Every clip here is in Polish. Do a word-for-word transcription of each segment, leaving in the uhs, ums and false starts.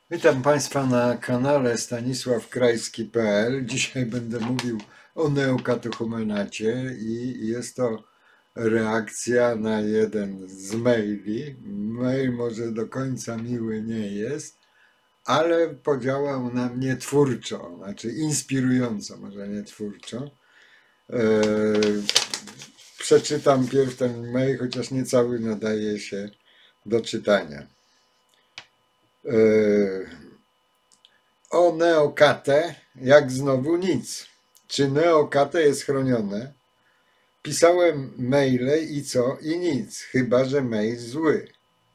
Witam Państwa na kanale stanisław krajski kropka p l. Dzisiaj będę mówił o neokatechumenacie i jest to reakcja na jeden z maili. Mail może do końca miły nie jest, ale podziałał na mnie twórczo, znaczy inspirująco, może nie twórczo. Eee, przeczytam pierw ten mail, chociaż nie cały nadaje się do czytania. Eee, O Neokate, jak znowu nic. Czy Neokate jest chronione? Pisałem maile i co? I nic, chyba że mail zły.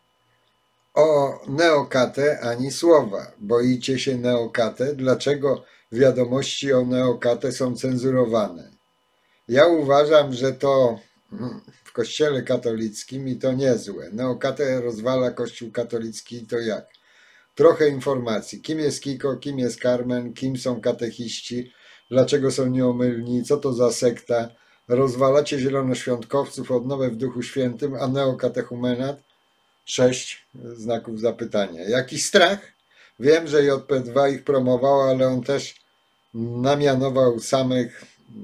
O Neokate ani słowa. Boicie się Neokate? Dlaczego wiadomości o Neokate są cenzurowane? Ja uważam, że to w kościele katolickim i to niezłe. Neokate rozwala kościół katolicki i to jak? Trochę informacji. Kim jest Kiko, kim jest Carmen, kim są katechiści, dlaczego są nieomylni, co to za sekta. Rozwalacie zielonoświątkowców, odnowę w Duchu Świętym, a neokatechumenat? Sześć znaków zapytania. Jakiś strach? Wiem, że J P dwa ich promował, ale on też namianował samych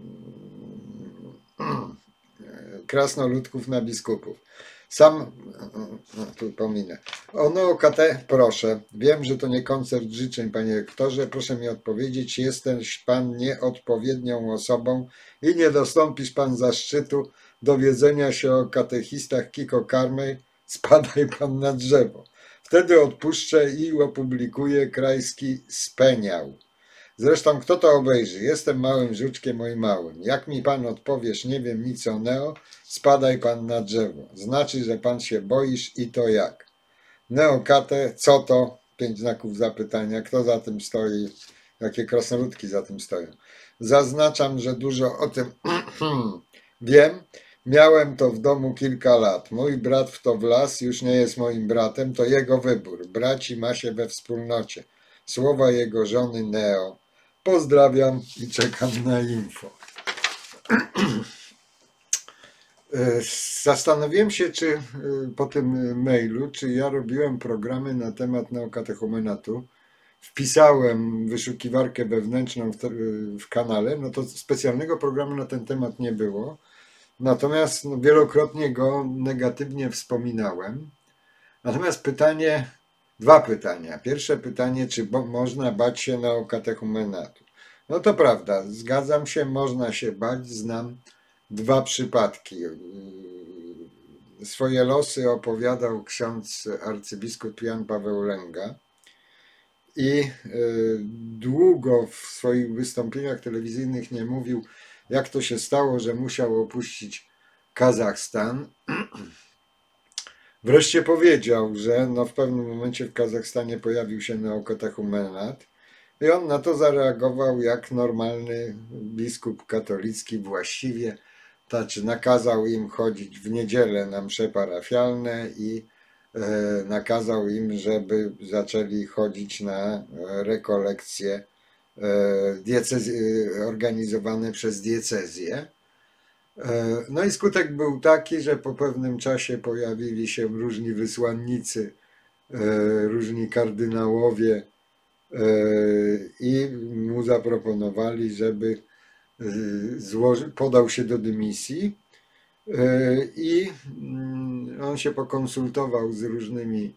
krasnoludków na biskupów. Sam, no, tu pominę. O Neokate, proszę. Wiem, że to nie koncert życzeń, panie rektorze. Proszę mi odpowiedzieć, jesteś pan nieodpowiednią osobą i nie dostąpisz pan zaszczytu dowiedzenia się o katechistach Kiko Karmej. Spadaj pan na drzewo. Wtedy odpuszczę i opublikuję Krajski speniał. Zresztą kto to obejrzy? Jestem małym żuczkiem, oj małym. Jak mi pan odpowiesz, nie wiem nic o Neo, spadaj pan na drzewo. Znaczy, że pan się boisz i to jak? Neokate, co to? Pięć znaków zapytania. Kto za tym stoi? Jakie krasnoludki za tym stoją? Zaznaczam, że dużo o tym wiem. Miałem to w domu kilka lat. Mój brat w to wlazł, już nie jest moim bratem, to jego wybór. Braci ma się we wspólnocie. Słowa jego żony Neo. Pozdrawiam i czekam na info. Zastanowiłem się, czy po tym mailu, czy ja robiłem programy na temat neokatechumenatu. Wpisałem wyszukiwarkę wewnętrzną w, te, w kanale, no to specjalnego programu na ten temat nie było. Natomiast no, wielokrotnie go negatywnie wspominałem. Natomiast pytanie, dwa pytania. Pierwsze pytanie, czy bo, można bać się neokatechumenatu? No to prawda, zgadzam się, można się bać. Znam dwa przypadki. Swoje losy opowiadał ksiądz arcybiskup Jan Paweł Lęga i długo w swoich wystąpieniach telewizyjnych nie mówił, jak to się stało, że musiał opuścić Kazachstan. Wreszcie powiedział, że no w pewnym momencie w Kazachstanie pojawił się neokatechumenat i on na to zareagował jak normalny biskup katolicki właściwie, znaczy nakazał im chodzić w niedzielę na msze parafialne i e, nakazał im, żeby zaczęli chodzić na rekolekcje e, diecezji, organizowane przez diecezję. No i skutek był taki, że po pewnym czasie pojawili się różni wysłannicy, różni kardynałowie i mu zaproponowali, żeby złoży, podał się do dymisji i on się pokonsultował z różnymi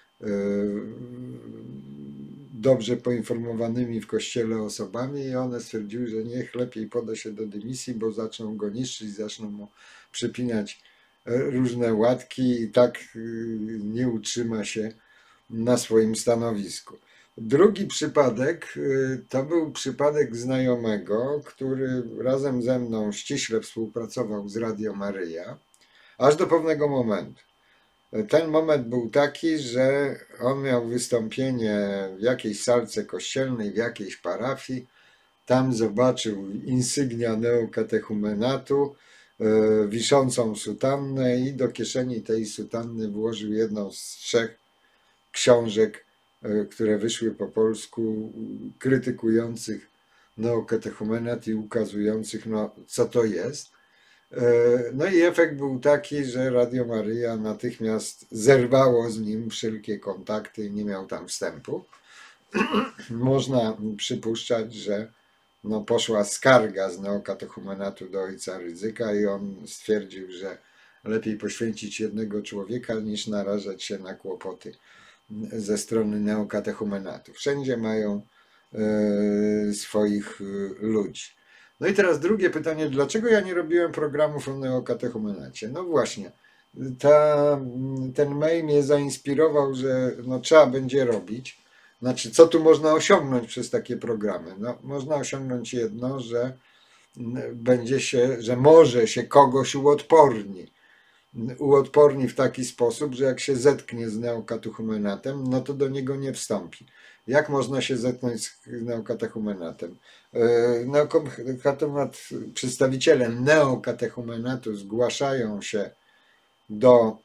dobrze poinformowanymi w kościele osobami i one stwierdziły, że niech lepiej poda się do dymisji, bo zaczną go niszczyć, zaczną mu przypinać różne łatki i tak nie utrzyma się na swoim stanowisku. Drugi przypadek to był przypadek znajomego, który razem ze mną ściśle współpracował z Radio Maryja, aż do pewnego momentu. Ten moment był taki, że on miał wystąpienie w jakiejś salce kościelnej, w jakiejś parafii. Tam zobaczył insygnia neokatechumenatu, wiszącą sutannę i do kieszeni tej sutanny włożył jedną z trzech książek, które wyszły po polsku, krytykujących neokatechumenat i ukazujących, no, co to jest. No i efekt był taki, że Radio Maryja natychmiast zerwało z nim wszelkie kontakty i nie miał tam wstępu. można przypuszczać, że no, poszła skarga z neokatechumenatu do ojca Rydzyka i on stwierdził, że lepiej poświęcić jednego człowieka niż narażać się na kłopoty ze strony neokatechumenatu. Wszędzie mają e, swoich ludzi. No i teraz drugie pytanie, dlaczego ja nie robiłem programów o neokatechumenacie? No właśnie, ta, ten mail mnie zainspirował, że no, trzeba będzie robić. Znaczy, co tu można osiągnąć przez takie programy? No, można osiągnąć jedno, że będzie się, że może się kogoś uodporni. Uodporni w taki sposób, że jak się zetknie z neokatechumenatem, no to do niego nie wstąpi. Jak można się zetknąć z neokatechumenatem? Neokatechumenat, przedstawiciele neokatechumenatu zgłaszają się do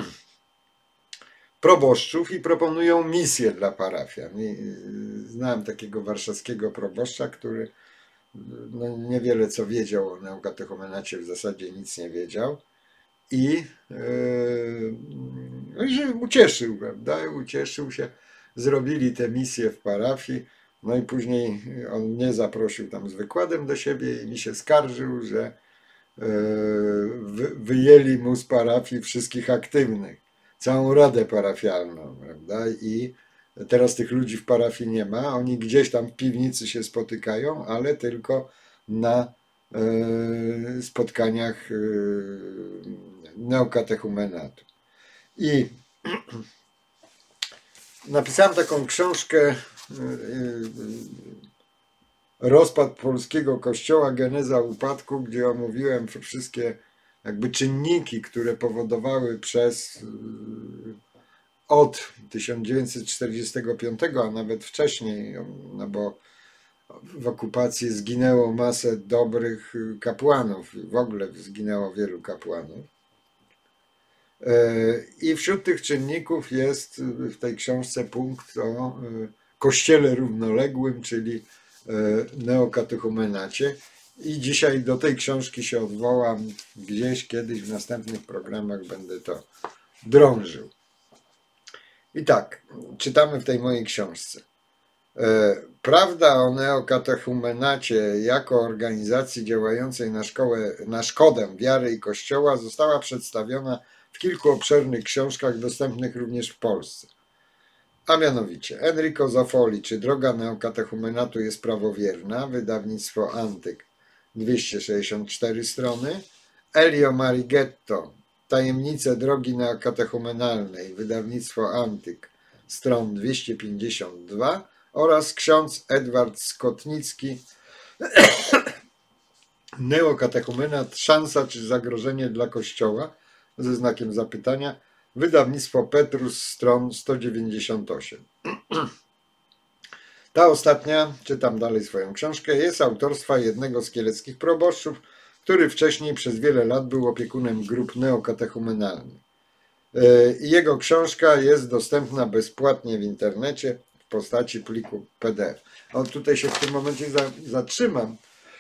proboszczów i proponują misję dla parafian. Znałem takiego warszawskiego proboszcza, który no, niewiele co wiedział o neokatechumenacie, w zasadzie nic nie wiedział. I yy, się ucieszył, prawda? Ucieszył się, zrobili tę misję w parafii, no i później on mnie zaprosił tam z wykładem do siebie i mi się skarżył, że yy, wyjęli mu z parafii wszystkich aktywnych, całą radę parafialną, prawda? I teraz tych ludzi w parafii nie ma, oni gdzieś tam w piwnicy się spotykają, ale tylko na yy, spotkaniach yy, neokatechumenatu. I napisałem taką książkę Rozpad polskiego kościoła, geneza upadku, gdzie omówiłem wszystkie jakby czynniki, które powodowały przez od tysiąc dziewięćset czterdziestego piątego, a nawet wcześniej, no bo w okupacji zginęło masę dobrych kapłanów, w ogóle zginęło wielu kapłanów. I wśród tych czynników jest w tej książce punkt o kościele równoległym, czyli neokatechumenacie. I dzisiaj do tej książki się odwołam, gdzieś kiedyś w następnych programach będę to drążył. I tak, czytamy w tej mojej książce. Prawda o neokatechumenacie jako organizacji działającej na, szkołę, na szkodę wiary i Kościoła została przedstawiona w kilku obszernych książkach dostępnych również w Polsce. A mianowicie Enrico Zoffoli, czy Droga neokatechumenatu jest prawowierna, wydawnictwo Antyk, dwieście sześćdziesiąt cztery strony, Elio Marighetto, Tajemnice drogi neokatechumenalnej, wydawnictwo Antyk, stron dwieście pięćdziesiąt dwa oraz ksiądz Edward Skotnicki, Neokatechumenat, szansa czy zagrożenie dla Kościoła, ze znakiem zapytania, wydawnictwo Petrus, stron sto dziewięćdziesiąt osiem. Ta ostatnia, czytam dalej swoją książkę, jest autorstwa jednego z kieleckich proboszczów, który wcześniej przez wiele lat był opiekunem grup neokatechumenalnych. Jego książka jest dostępna bezpłatnie w internecie w postaci pliku P D F. O, tutaj się w tym momencie zatrzymam.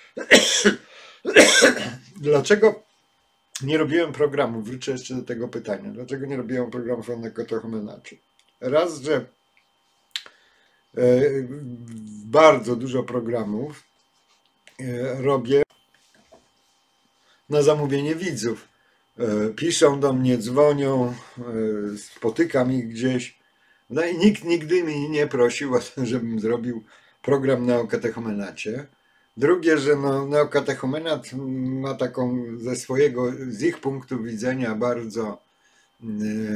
Dlaczego nie robiłem programu? Wrócę jeszcze do tego pytania. Dlaczego nie robiłem programów o neokatechumenacie? Raz, że bardzo dużo programów robię na zamówienie widzów. Piszą do mnie, dzwonią, spotykam ich gdzieś. No i nikt nigdy mi nie prosił o to, żebym zrobił program na neokatechumenacie. Drugie, że no, neokatechumenat ma taką ze swojego, z ich punktu widzenia bardzo e,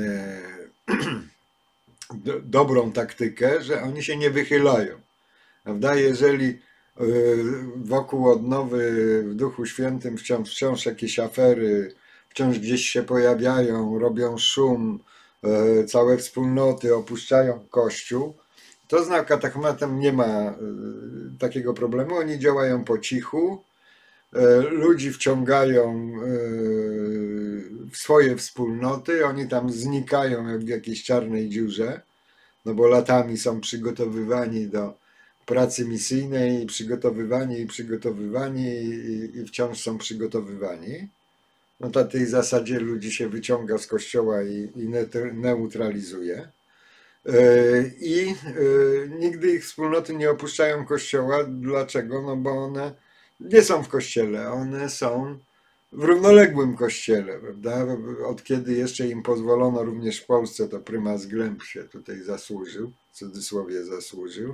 do, dobrą taktykę, że oni się nie wychylają. Prawda? Jeżeli e, wokół odnowy w Duchu Świętym wciąż, wciąż jakieś afery, wciąż gdzieś się pojawiają, robią szum, e, całe wspólnoty opuszczają Kościół, to z neokatechumenatem nie ma y, takiego problemu. Oni działają po cichu, y, ludzi wciągają y, w swoje wspólnoty, oni tam znikają jak w jakiejś czarnej dziurze, no bo latami są przygotowywani do pracy misyjnej, przygotowywani i przygotowywani i, i wciąż są przygotowywani. No na tej zasadzie ludzi się wyciąga z kościoła i, i neutralizuje. I nigdy ich wspólnoty nie opuszczają kościoła. Dlaczego? No bo one nie są w kościele, one są w równoległym kościele, prawda? Od kiedy jeszcze im pozwolono również w Polsce, to prymas Gleb się tutaj zasłużył, w cudzysłowie zasłużył.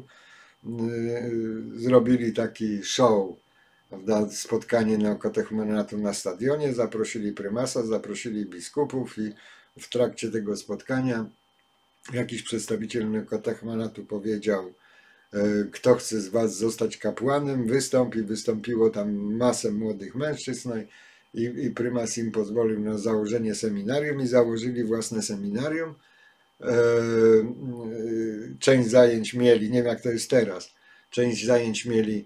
Zrobili taki show, prawda? Spotkanie neokatechumenatu na stadionie, zaprosili prymasa, zaprosili biskupów i w trakcie tego spotkania jakiś przedstawiciel neokatechumenatu powiedział: kto chce z was zostać kapłanem, wystąpi. Wystąpiło tam masę młodych mężczyzn, no i, i prymas im pozwolił na założenie seminarium i założyli własne seminarium. Część zajęć mieli, nie wiem jak to jest teraz, część zajęć mieli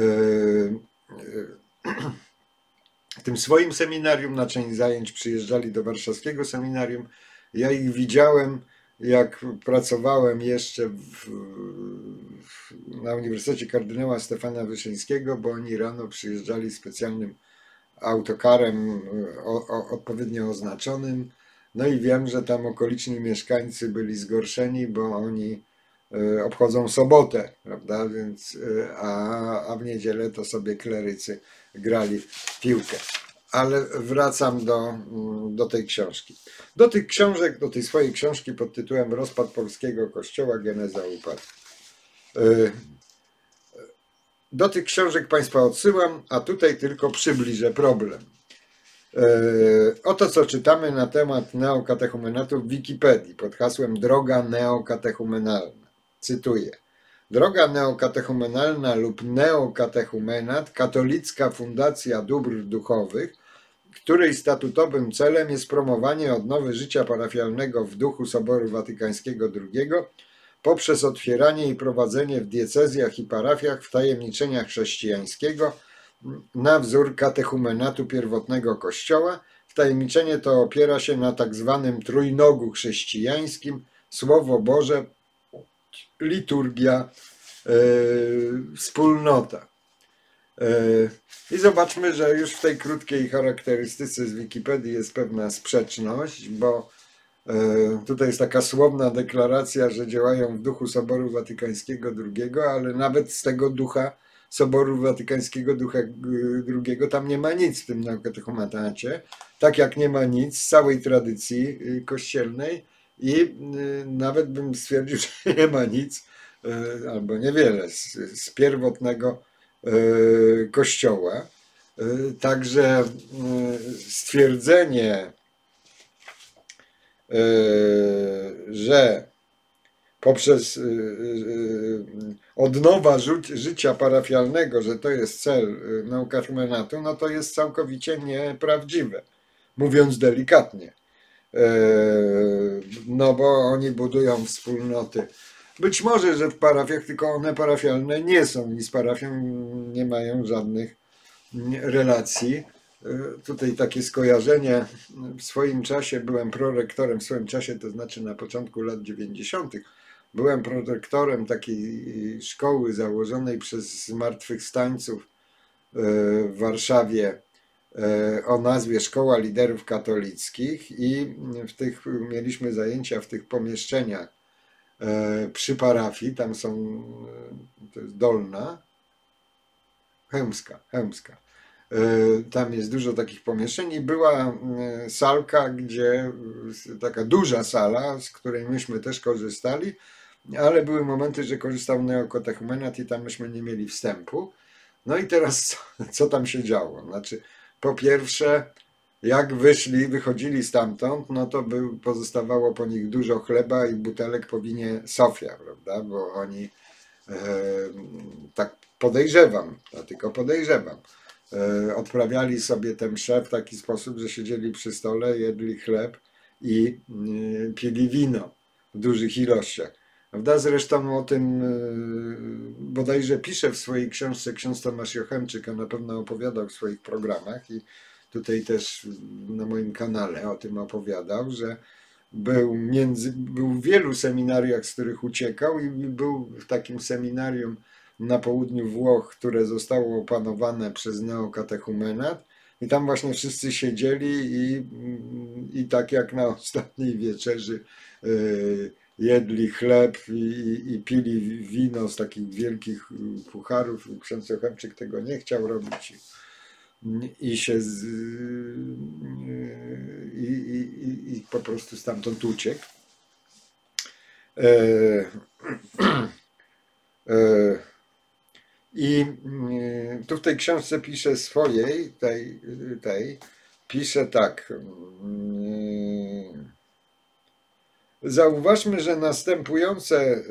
w tym swoim seminarium, na część zajęć przyjeżdżali do warszawskiego seminarium. Ja ich widziałem, jak pracowałem jeszcze w, w, na Uniwersytecie Kardynała Stefana Wyszyńskiego, bo oni rano przyjeżdżali specjalnym autokarem o, o, odpowiednio oznaczonym. No i wiem, że tam okoliczni mieszkańcy byli zgorszeni, bo oni obchodzą sobotę, prawda? Więc, a, a w niedzielę to sobie klerycy grali w piłkę. Ale wracam do, do tej książki. Do tych książek, do tej swojej książki pod tytułem Rozpad polskiego kościoła, geneza upadku. Do tych książek Państwa odsyłam, a tutaj tylko przybliżę problem. Oto co czytamy na temat neokatechumenatu w Wikipedii pod hasłem Droga neokatechumenalna. Cytuję. Droga neokatechumenalna lub neokatechumenat, katolicka fundacja dóbr duchowych, której statutowym celem jest promowanie odnowy życia parafialnego w duchu Soboru Watykańskiego drugiego poprzez otwieranie i prowadzenie w diecezjach i parafiach wtajemniczenia chrześcijańskiego na wzór katechumenatu pierwotnego Kościoła. Wtajemniczenie to opiera się na tak zwanym trójnogu chrześcijańskim: Słowo Boże, liturgia, yy, wspólnota. Yy, I zobaczmy, że już w tej krótkiej charakterystyce z Wikipedii jest pewna sprzeczność, bo yy, tutaj jest taka słowna deklaracja, że działają w duchu Soboru Watykańskiego drugiego, ale nawet z tego ducha Soboru Watykańskiego ducha drugiego tam nie ma nic w tym neokatechumanacie, tak jak nie ma nic z całej tradycji kościelnej i nawet bym stwierdził, że nie ma nic albo niewiele z, z pierwotnego Kościoła. Także stwierdzenie, że poprzez odnowa życia parafialnego, że to jest cel neokatechumenatu, no to jest całkowicie nieprawdziwe, mówiąc delikatnie. No bo oni budują wspólnoty. Być może, że w parafiach, tylko one parafialne nie są i z parafią nie mają żadnych relacji. Tutaj takie skojarzenie. W swoim czasie byłem prorektorem, w swoim czasie to znaczy na początku lat dziewięćdziesiątych. Byłem prorektorem takiej szkoły założonej przez zmartwychwstańców w Warszawie o nazwie Szkoła Liderów Katolickich i w tych mieliśmy zajęcia w tych pomieszczeniach przy parafii. Tam są, to jest Dolna, Chełmska, Chełmska. Tam jest dużo takich pomieszczeń i była salka, gdzie taka duża sala, z której myśmy też korzystali, ale były momenty, że korzystał neokatechumenat i tam myśmy nie mieli wstępu. No i teraz co, co tam się działo? Znaczy, po pierwsze, jak wyszli, wychodzili stamtąd, no to był, pozostawało po nich dużo chleba i butelek po winie Sofia, prawda? Bo oni, e, tak podejrzewam, ja tylko podejrzewam, e, odprawiali sobie tę mszę w taki sposób, że siedzieli przy stole, jedli chleb i e, pili wino w dużych ilościach. Prawda? Zresztą o tym bodajże pisze w swojej książce ksiądz Tomasz Jochemczyk, a na pewno opowiadał w swoich programach i tutaj też na moim kanale o tym opowiadał, że był, między, był w wielu seminariach, z których uciekał i był w takim seminarium na południu Włoch, które zostało opanowane przez neokatechumenat i tam właśnie wszyscy siedzieli i, i tak jak na ostatniej wieczerzy jedli chleb i, i, i pili wino z takich wielkich pucharów. Ksiądz Jochemczyk tego nie chciał robić i się z, i, i, i po prostu stamtąd uciekł. E, e, I tu w tej książce pisze swojej, tej, tej pisze tak. Zauważmy, że następujące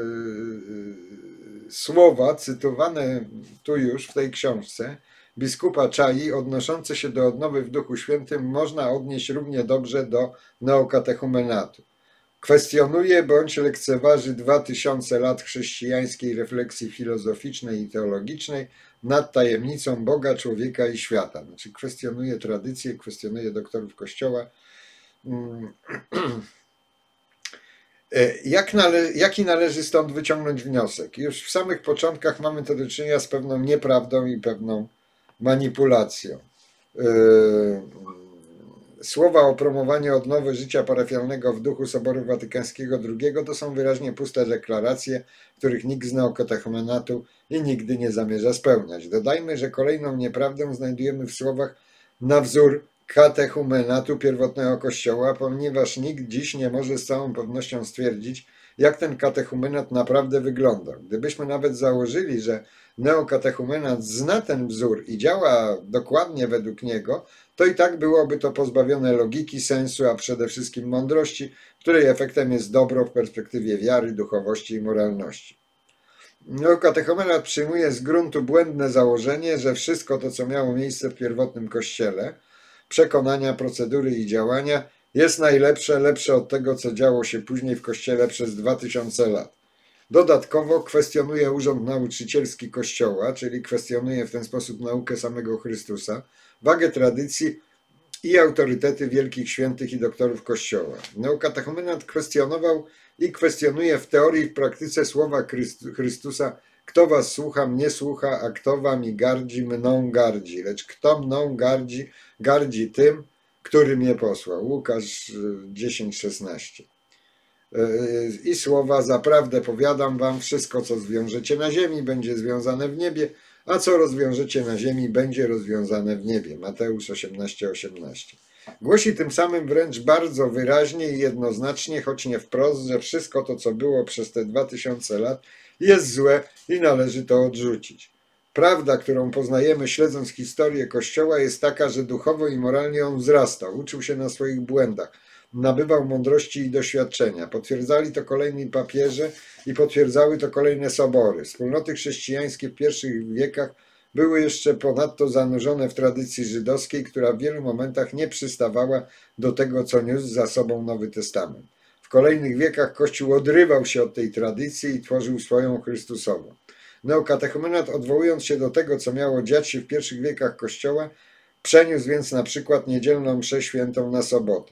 słowa cytowane tu już w tej książce biskupa Czai, odnoszące się do odnowy w Duchu Świętym, można odnieść równie dobrze do neokatechumenatu. Kwestionuje bądź lekceważy dwa tysiące lat chrześcijańskiej refleksji filozoficznej i teologicznej nad tajemnicą Boga, człowieka i świata. Znaczy kwestionuje tradycję, kwestionuje doktorów Kościoła. Jak nale, jaki należy stąd wyciągnąć wniosek? Już w samych początkach mamy to do czynienia z pewną nieprawdą i pewną manipulacją. Słowa o promowaniu odnowy życia parafialnego w duchu Soboru Watykańskiego drugiego to są wyraźnie puste deklaracje, których nikt z neokatechumenatu i nigdy nie zamierza spełniać. Dodajmy, że kolejną nieprawdę znajdujemy w słowach na wzór katechumenatu pierwotnego Kościoła, ponieważ nikt dziś nie może z całą pewnością stwierdzić, jak ten katechumenat naprawdę wyglądał. Gdybyśmy nawet założyli, że neokatechumenat zna ten wzór i działa dokładnie według niego, to i tak byłoby to pozbawione logiki, sensu, a przede wszystkim mądrości, której efektem jest dobro w perspektywie wiary, duchowości i moralności. Neokatechumenat przyjmuje z gruntu błędne założenie, że wszystko to, co miało miejsce w pierwotnym Kościele, przekonania, procedury i działania, jest najlepsze, lepsze od tego, co działo się później w Kościele przez dwa tysiące lat. Dodatkowo kwestionuje urząd nauczycielski Kościoła, czyli kwestionuje w ten sposób naukę samego Chrystusa, wagę tradycji i autorytety wielkich świętych i doktorów Kościoła. Neokatechumenat kwestionował i kwestionuje w teorii i w praktyce słowa Chrystusa: kto was słucha, mnie słucha, a kto wami gardzi, mną gardzi. Lecz kto mną gardzi, gardzi tym, który mnie posłał. Łukasz dziesięć szesnaście. I słowa: zaprawdę powiadam wam, wszystko co zwiążecie na ziemi będzie związane w niebie, a co rozwiążecie na ziemi będzie rozwiązane w niebie. Mateusz osiemnaście osiemnaście. Głosi tym samym wręcz bardzo wyraźnie i jednoznacznie, choć nie wprost, że wszystko to, co było przez te dwa tysiące lat, jest złe i należy to odrzucić. Prawda, którą poznajemy śledząc historię Kościoła, jest taka, że duchowo i moralnie on wzrastał, uczył się na swoich błędach, nabywał mądrości i doświadczenia. Potwierdzali to kolejni papieże i potwierdzały to kolejne sobory. Wspólnoty chrześcijańskie w pierwszych wiekach były jeszcze ponadto zanurzone w tradycji żydowskiej, która w wielu momentach nie przystawała do tego, co niósł za sobą Nowy Testament. W kolejnych wiekach Kościół odrywał się od tej tradycji i tworzył swoją Chrystusową. Neokatechumenat, odwołując się do tego, co miało dziać się w pierwszych wiekach Kościoła, przeniósł więc na przykład niedzielną mszę świętą na sobotę.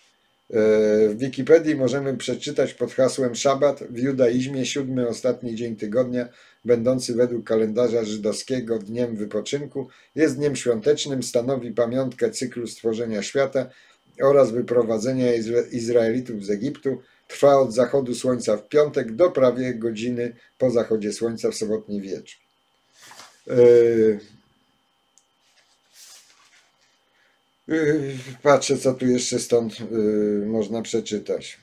W Wikipedii możemy przeczytać pod hasłem szabat: w judaizmie siódmy ostatni dzień tygodnia, będący według kalendarza żydowskiego dniem wypoczynku, jest dniem świątecznym, stanowi pamiątkę cyklu stworzenia świata oraz wyprowadzenia Izraelitów z Egiptu. Trwa od zachodu słońca w piątek do prawie godziny po zachodzie słońca w sobotni wieczór. Patrzę, co tu jeszcze stąd można przeczytać.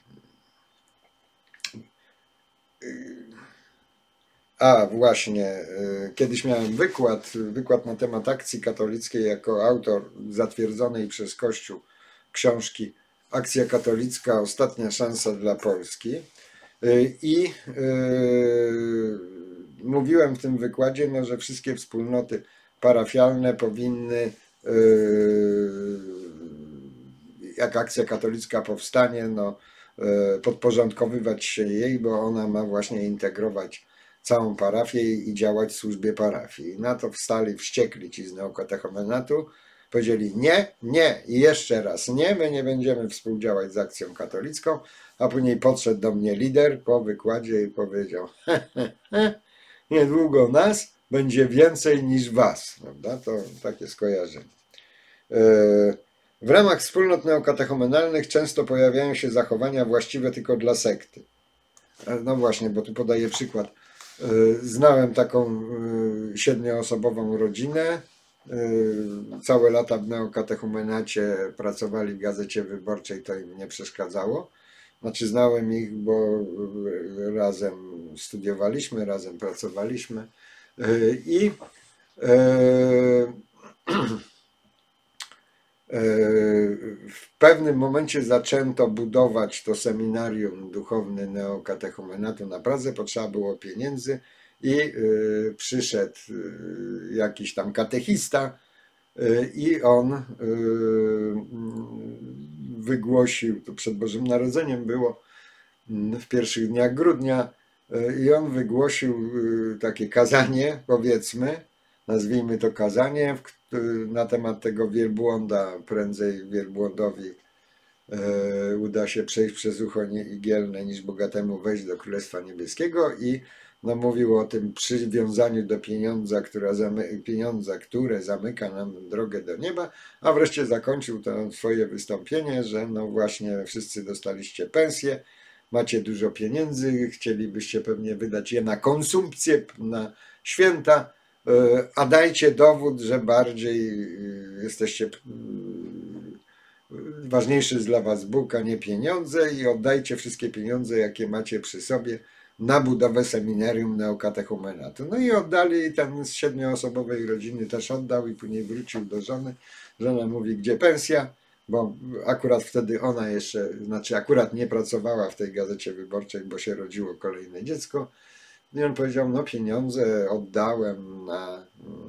A właśnie, kiedyś miałem wykład, wykład na temat akcji katolickiej jako autor zatwierdzonej przez Kościół książki Akcja katolicka, ostatnia szansa dla Polski. I yy, mówiłem w tym wykładzie, no, że wszystkie wspólnoty parafialne powinny, yy, jak Akcja katolicka powstanie, no, yy, podporządkowywać się jej, bo ona ma właśnie integrować całą parafię i działać w służbie parafii. Na to wstali wściekli ci z neokatechumenatu. Powiedzieli nie, nie i jeszcze raz nie, my nie będziemy współdziałać z Akcją katolicką, a później podszedł do mnie lider po wykładzie i powiedział: he, he, he, niedługo nas będzie więcej niż was. Prawda? To takie skojarzenie. W ramach wspólnot neokatechumenalnych często pojawiają się zachowania właściwe tylko dla sekty. No właśnie, bo tu podaję przykład. Znałem taką siedmioosobową rodzinę. Całe lata w neokatechumenacie pracowali w Gazecie Wyborczej, to im nie przeszkadzało. Znaczy znałem ich, bo razem studiowaliśmy, razem pracowaliśmy i w pewnym momencie zaczęto budować to seminarium duchowne neokatechumenatu na Pradze, potrzeba było pieniędzy i przyszedł jakiś tam katechista i on wygłosił, to przed Bożym Narodzeniem było, w pierwszych dniach grudnia, i on wygłosił takie kazanie, powiedzmy, nazwijmy to kazanie, na temat tego wielbłąda. Prędzej wielbłądowi uda się przejść przez ucho igielne, niż bogatemu wejść do Królestwa Niebieskiego, i no, mówił o tym przywiązaniu do pieniądza, która zamy, pieniądza, które zamyka nam drogę do nieba, a wreszcie zakończył to swoje wystąpienie, że no właśnie wszyscy dostaliście pensję, macie dużo pieniędzy, chcielibyście pewnie wydać je na konsumpcję, na święta, a dajcie dowód, że bardziej jesteście, ważniejszy jest dla was Bóg, a nie pieniądze, i oddajcie wszystkie pieniądze, jakie macie przy sobie, na budowę seminarium neokatechumenatu. No i oddali, ten z siedmioosobowej rodziny też oddał i później wrócił do żony. Żona mówi, gdzie pensja? Bo akurat wtedy ona jeszcze, znaczy akurat nie pracowała w tej Gazecie Wyborczej, bo się rodziło kolejne dziecko. I on powiedział, no pieniądze oddałem na,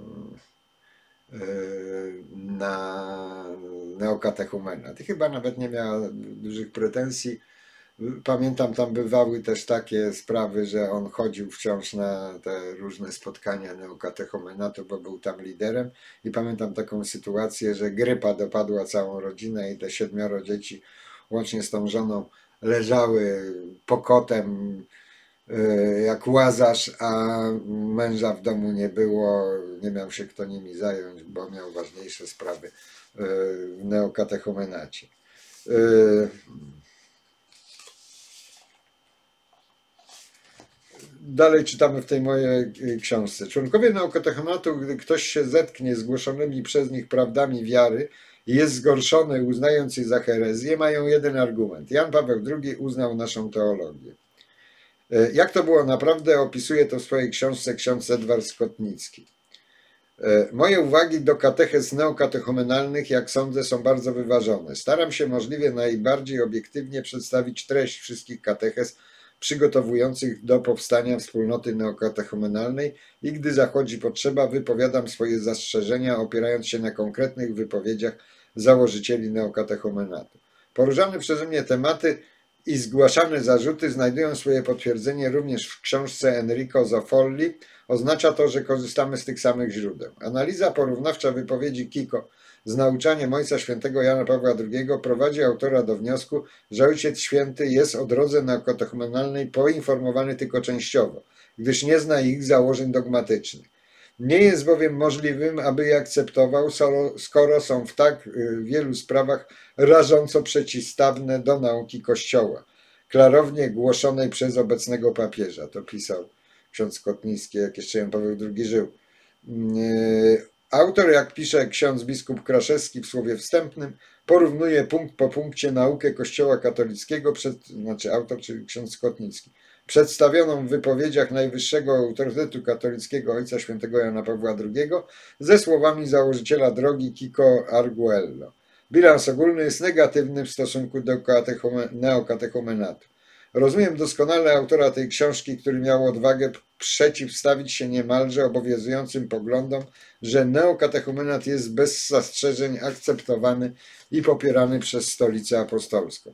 na neokatechumenat. I chyba nawet nie miała dużych pretensji. Pamiętam, tam bywały też takie sprawy, że on chodził wciąż na te różne spotkania neokatechumenatu, bo był tam liderem, i pamiętam taką sytuację, że grypa dopadła całą rodzinę i te siedmioro dzieci, łącznie z tą żoną, leżały pokotem jak Łazarz, a męża w domu nie było, nie miał się kto nimi zająć, bo miał ważniejsze sprawy w neokatechumenacie. Dalej czytamy w tej mojej książce. Członkowie neokatechumatu, gdy ktoś się zetknie z głoszonymi przez nich prawdami wiary i jest zgorszony, uznając je za herezję, mają jeden argument. Jan Paweł drugi uznał naszą teologię. Jak to było naprawdę, opisuje to w swojej książce ksiądz Edward Skotnicki. Moje uwagi do katechez neokatechumenalnych, jak sądzę, są bardzo wyważone. Staram się możliwie najbardziej obiektywnie przedstawić treść wszystkich katechez przygotowujących do powstania wspólnoty neokatechumenalnej i gdy zachodzi potrzeba, wypowiadam swoje zastrzeżenia, opierając się na konkretnych wypowiedziach założycieli neokatechumenatu. Poruszane przeze mnie tematy i zgłaszane zarzuty znajdują swoje potwierdzenie również w książce Enrico Zoffolli. Oznacza to, że korzystamy z tych samych źródeł. Analiza porównawcza wypowiedzi Kiko z nauczaniem Ojca Świętego Jana Pawła drugiego prowadzi autora do wniosku, że Ojciec Święty jest o drodze neokatechumenalnej poinformowany tylko częściowo, gdyż nie zna ich założeń dogmatycznych. Nie jest bowiem możliwym, aby je akceptował, skoro są w tak wielu sprawach rażąco przeciwstawne do nauki Kościoła, klarownie głoszonej przez obecnego papieża. To pisał ksiądz Skotnicki, jak jeszcze Jan Paweł drugi żył. Autor, jak pisze ksiądz biskup Kraszewski w słowie wstępnym, porównuje punkt po punkcie naukę Kościoła katolickiego, przed, znaczy autor, czyli ksiądz Skotnicki, przedstawioną w wypowiedziach najwyższego autorytetu katolickiego Ojca Świętego Jana Pawła drugiego ze słowami założyciela drogi Kiko Arguello. Bilans ogólny jest negatywny w stosunku do neokatechumenatu. Rozumiem doskonale autora tej książki, który miał odwagę przeciwstawić się niemalże obowiązującym poglądom, że neokatechumenat jest bez zastrzeżeń akceptowany i popierany przez Stolicę Apostolską.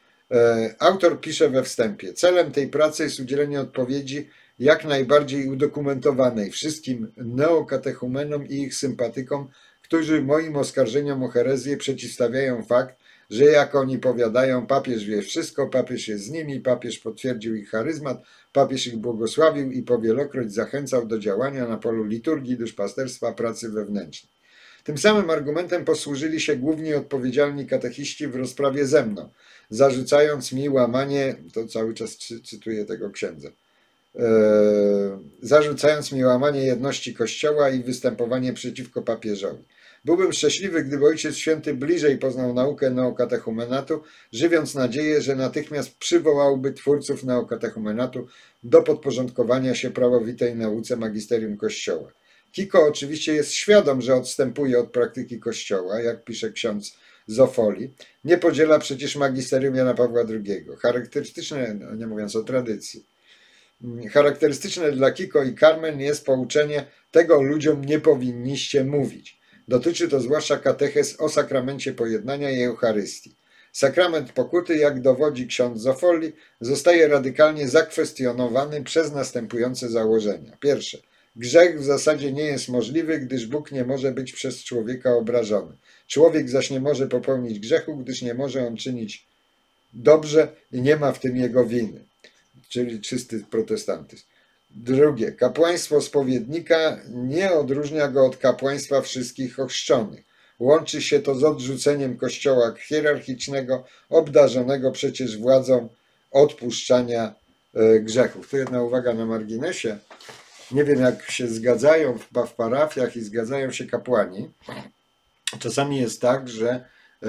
Autor pisze we wstępie: celem tej pracy jest udzielenie odpowiedzi jak najbardziej udokumentowanej wszystkim neokatechumenom i ich sympatykom, którzy moim oskarżeniom o herezję przeciwstawiają fakt, że jak oni powiadają, papież wie wszystko, papież jest z nimi, papież potwierdził ich charyzmat, papież ich błogosławił i powielokroć zachęcał do działania na polu liturgii, duszpasterstwa, pracy wewnętrznej. Tym samym argumentem posłużyli się głównie odpowiedzialni katechiści w rozprawie ze mną, zarzucając mi łamanie, to cały czas cytuję tego księdza, zarzucając mi łamanie jedności Kościoła i występowanie przeciwko papieżowi. Byłbym szczęśliwy, gdyby Ojciec Święty bliżej poznał naukę neokatechumenatu, żywiąc nadzieję, że natychmiast przywołałby twórców neokatechumenatu do podporządkowania się prawowitej nauce magisterium Kościoła. Kiko oczywiście jest świadom, że odstępuje od praktyki Kościoła, jak pisze ksiądz Zofoli. Nie podziela przecież magisterium Jana Pawła drugiego. Charakterystyczne, no nie mówiąc o tradycji, charakterystyczne dla Kiko i Carmen jest pouczenie: tego ludziom nie powinniście mówić. Dotyczy to zwłaszcza katechez o sakramencie pojednania i Eucharystii. Sakrament pokuty, jak dowodzi ksiądz Zofoli, zostaje radykalnie zakwestionowany przez następujące założenia. Pierwsze. Grzech w zasadzie nie jest możliwy, gdyż Bóg nie może być przez człowieka obrażony. Człowiek zaś nie może popełnić grzechu, gdyż nie może on czynić dobrze i nie ma w tym jego winy. Czyli czysty protestantyzm. Drugie, kapłaństwo spowiednika nie odróżnia go od kapłaństwa wszystkich ochrzczonych. Łączy się to z odrzuceniem Kościoła hierarchicznego, obdarzonego przecież władzą odpuszczania grzechów. Tu jedna uwaga na marginesie. Nie wiem, jak się zgadzają w parafiach i zgadzają się kapłani. Czasami jest tak, że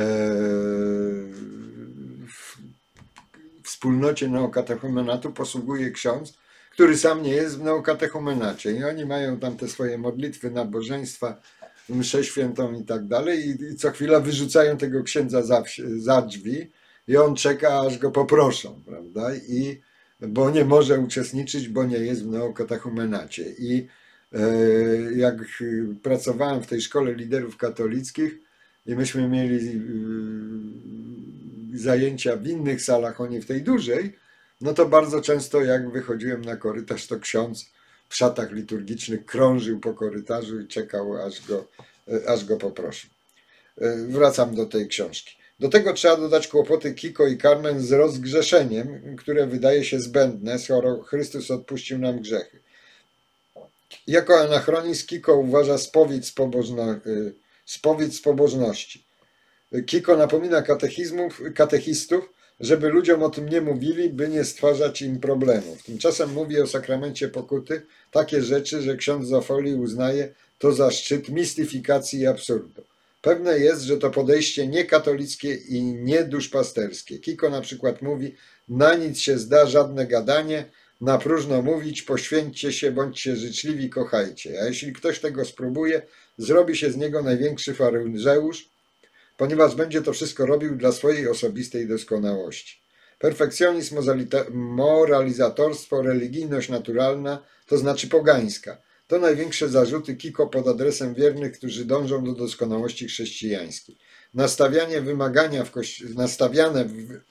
w wspólnocie neokatechumenatu posługuje ksiądz, który sam nie jest w neokatechumenacie, i oni mają tam te swoje modlitwy, nabożeństwa, mszę świętą i tak dalej, i co chwila wyrzucają tego księdza za, za drzwi i on czeka, aż go poproszą, prawda? I bo nie może uczestniczyć, bo nie jest w neokatechumenacie. I e, jak pracowałem w tej szkole liderów katolickich i myśmy mieli y, zajęcia w innych salach, oni w tej dużej, no to bardzo często jak wychodziłem na korytarz, to ksiądz w szatach liturgicznych krążył po korytarzu i czekał, aż go, aż go poproszę. Wracam do tej książki. Do tego trzeba dodać kłopoty Kiko i Carmen z rozgrzeszeniem, które wydaje się zbędne, skoro Chrystus odpuścił nam grzechy. Jako anachronizm Kiko uważa spowiedź z, pobożno, spowiedź z pobożności. Kiko napomina katechizmów, katechistów, żeby ludziom o tym nie mówili, by nie stwarzać im problemów. Tymczasem mówi o sakramencie pokuty takie rzeczy, że ksiądz Zofoli uznaje to za szczyt mistyfikacji i absurdu. Pewne jest, że to podejście niekatolickie i nieduszpasterskie. Kiko na przykład mówi: na nic się zda żadne gadanie, na próżno mówić, poświęćcie się, bądźcie życzliwi, kochajcie. A jeśli ktoś tego spróbuje, zrobi się z niego największy faryzeusz, ponieważ będzie to wszystko robił dla swojej osobistej doskonałości. Perfekcjonizm, moralizatorstwo, religijność naturalna, to znaczy pogańska. To największe zarzuty Kiko pod adresem wiernych, którzy dążą do doskonałości chrześcijańskiej. Nastawianie wymagania w kości- nastawiane w...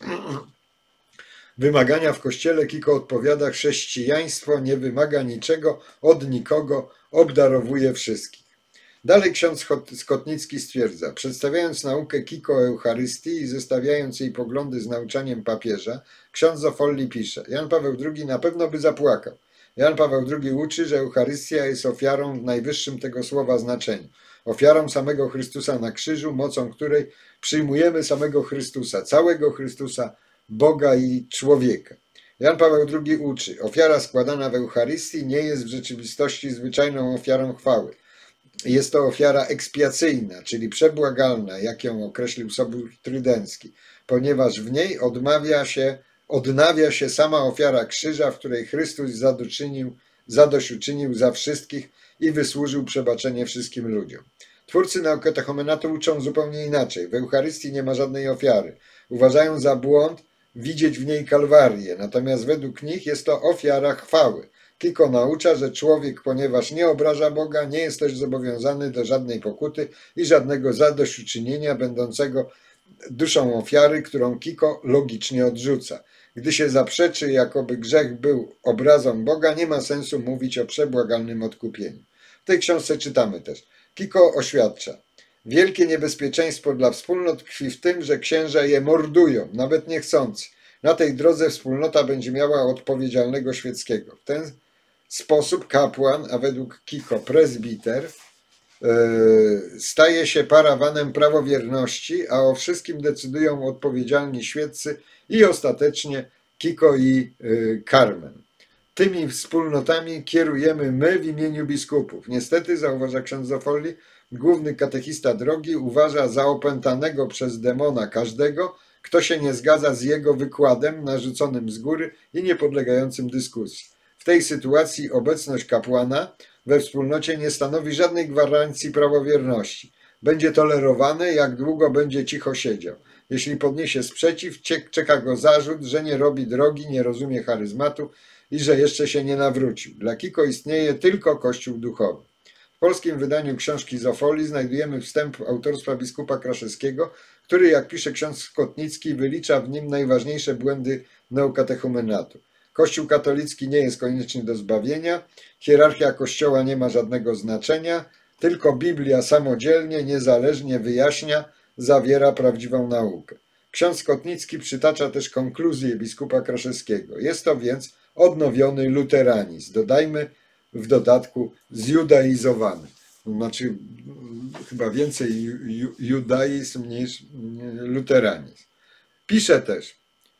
wymagania w Kościele Kiko odpowiada: chrześcijaństwo nie wymaga niczego od nikogo, obdarowuje wszystkich. Dalej ksiądz Skotnicki stwierdza: przedstawiając naukę Kiko o Eucharystii i zestawiając jej poglądy z nauczaniem papieża, ksiądz Zofoli pisze: Jan Paweł drugi na pewno by zapłakał. Jan Paweł drugi uczy, że Eucharystia jest ofiarą w najwyższym tego słowa znaczeniu. Ofiarą samego Chrystusa na krzyżu, mocą której przyjmujemy samego Chrystusa, całego Chrystusa, Boga i człowieka. Jan Paweł drugi uczy: ofiara składana w Eucharystii nie jest w rzeczywistości zwyczajną ofiarą chwały. Jest to ofiara ekspiacyjna, czyli przebłagalna, jak ją określił Sobór Trydencki, ponieważ w niej odmawia się, odnawia się sama ofiara krzyża, w której Chrystus zadośćuczynił, zadośćuczynił za wszystkich i wysłużył przebaczenie wszystkim ludziom. Twórcy neokatechumenatu uczą zupełnie inaczej. W Eucharystii nie ma żadnej ofiary. Uważają za błąd widzieć w niej Kalwarię, natomiast według nich jest to ofiara chwały. Kiko naucza, że człowiek, ponieważ nie obraża Boga, nie jest też zobowiązany do żadnej pokuty i żadnego zadośćuczynienia będącego duszą ofiary, którą Kiko logicznie odrzuca. Gdy się zaprzeczy, jakoby grzech był obrazą Boga, nie ma sensu mówić o przebłagalnym odkupieniu. W tej książce czytamy też: Kiko oświadcza: wielkie niebezpieczeństwo dla wspólnot tkwi w tym, że księża je mordują, nawet niechcący. Na tej drodze wspólnota będzie miała odpowiedzialnego świeckiego. W ten sposób kapłan, a według Kiko prezbiter, staje się parawanem prawowierności, a o wszystkim decydują odpowiedzialni świeccy i ostatecznie Kiko i Carmen. Tymi wspólnotami kierujemy my w imieniu biskupów. Niestety, zauważa ksiądz Zofoli, główny katechista drogi uważa za opętanego przez demona każdego, kto się nie zgadza z jego wykładem narzuconym z góry i niepodlegającym dyskusji. W tej sytuacji obecność kapłana we wspólnocie nie stanowi żadnej gwarancji prawowierności. Będzie tolerowany, jak długo będzie cicho siedział. Jeśli podniesie sprzeciw, czeka go zarzut, że nie robi drogi, nie rozumie charyzmatu i że jeszcze się nie nawrócił. Dla Kiko istnieje tylko Kościół duchowy. W polskim wydaniu książki Zofoli znajdujemy wstęp autorstwa biskupa Kraszewskiego, który, jak pisze ksiądz Skotnicki, wylicza w nim najważniejsze błędy neokatechumenatu. Kościół katolicki nie jest konieczny do zbawienia, hierarchia Kościoła nie ma żadnego znaczenia, tylko Biblia samodzielnie, niezależnie wyjaśnia, zawiera prawdziwą naukę. Ksiądz Skotnicki przytacza też konkluzję biskupa Kraszewskiego. Jest to więc odnowiony luteranizm. Dodajmy w dodatku zjudaizowany. Znaczy chyba więcej ju, judaizm niż luteranizm. Pisze też,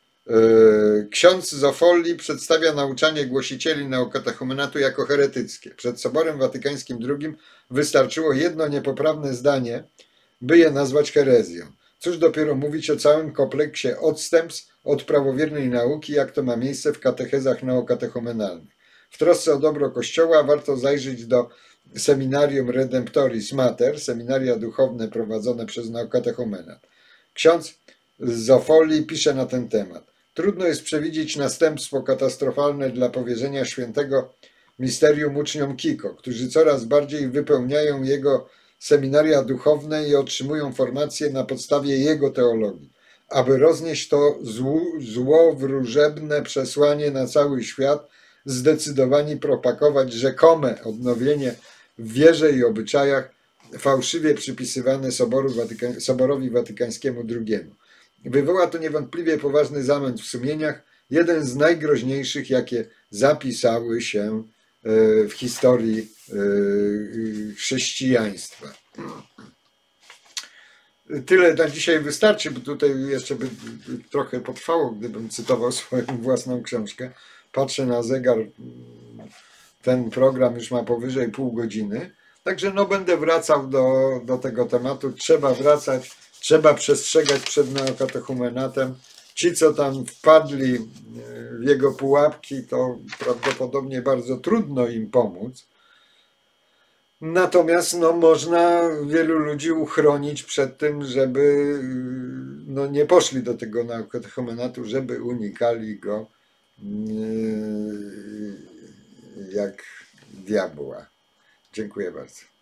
yy, ksiądz Zofoli przedstawia nauczanie głosicieli neokatechumenatu jako heretyckie. Przed Soborem Watykańskim drugim wystarczyło jedno niepoprawne zdanie, by je nazwać herezją. Cóż dopiero mówić o całym kompleksie odstępstw od prawowiernej nauki, jak to ma miejsce w katechezach neokatechumenalnych. W trosce o dobro Kościoła warto zajrzeć do Seminarium Redemptoris Mater, seminaria duchowne prowadzone przez neokatechumenat. Ksiądz Zofoli pisze na ten temat. Trudno jest przewidzieć następstwo katastrofalne dla powierzenia świętego misterium uczniom Kiko, którzy coraz bardziej wypełniają jego seminaria duchowne i otrzymują formację na podstawie jego teologii. Aby roznieść to złowróżebne przesłanie na cały świat, zdecydowani propagować rzekome odnowienie w wierze i obyczajach fałszywie przypisywane Soboru Watyka- Soborowi Watykańskiemu drugiemu. Wywoła to niewątpliwie poważny zamęt w sumieniach, jeden z najgroźniejszych, jakie zapisały się w historii chrześcijaństwa. Tyle na dzisiaj wystarczy, bo tutaj jeszcze by trochę potrwało, gdybym cytował swoją własną książkę. Patrzę na zegar, ten program już ma powyżej pół godziny, także no będę wracał do, do tego tematu. Trzeba wracać, trzeba przestrzegać przed neokatechumenatem. Ci, co tam wpadli w jego pułapki, to prawdopodobnie bardzo trudno im pomóc. Natomiast no, można wielu ludzi uchronić przed tym, żeby no, nie poszli do tego neokatechumenatu, żeby unikali go jak diabła. Dziękuję bardzo.